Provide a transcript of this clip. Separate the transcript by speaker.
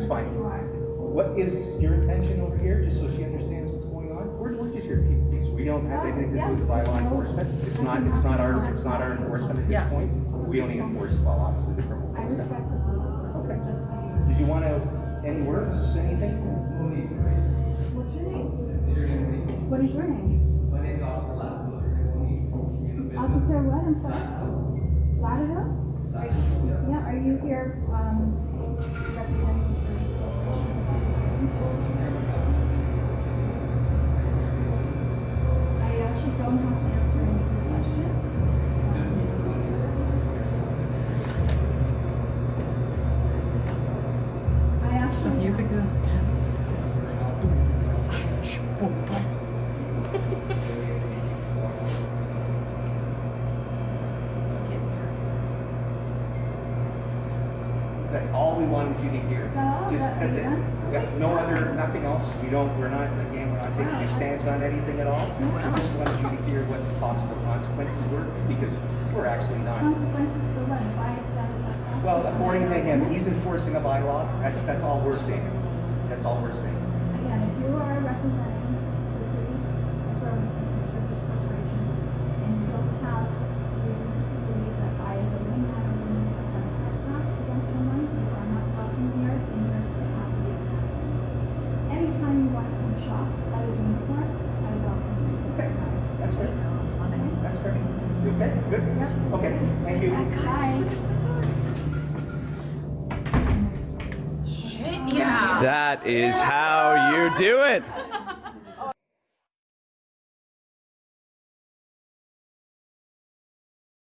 Speaker 1: fine. What is your intention over here, just so she understands what's going on? We're just here to keep peace. We don't have anything to do with the bylaw enforcement. It's not our enforcement at this point. We only enforce, well, obviously the criminal code. Okay. Did you want to, any words, anything?
Speaker 2: What's your name? What is your name?
Speaker 3: My name's Officer
Speaker 2: Officer what? I'm sorry. Livelihood? Yeah, are you here representing I actually don't have to answer any of your questions. I actually...
Speaker 4: Music is
Speaker 1: That's all we wanted you to hear. That's it. We got no other, nothing else. We're not taking a stance on anything at all. We just wanted you to hear what the possible consequences were, because we're actually not.
Speaker 2: Consequences for what? If I have done that?
Speaker 1: Well, according to him, he's enforcing a bylaw. That's all we're saying. That's all we're saying.
Speaker 2: Again, if you are representing the city of Burlington Service Corporation and you don't have reason to believe that I, as a woman, have a woman have done trespass against someone, you are not talking here in your capacity as that. Anytime you want to come shop at a uniform, I welcome you.
Speaker 1: Okay, that's fair. That's fair. You okay? Good?
Speaker 2: Yep.
Speaker 1: Okay, thank you.
Speaker 2: Bye.
Speaker 4: yeah.
Speaker 5: That is how you do it.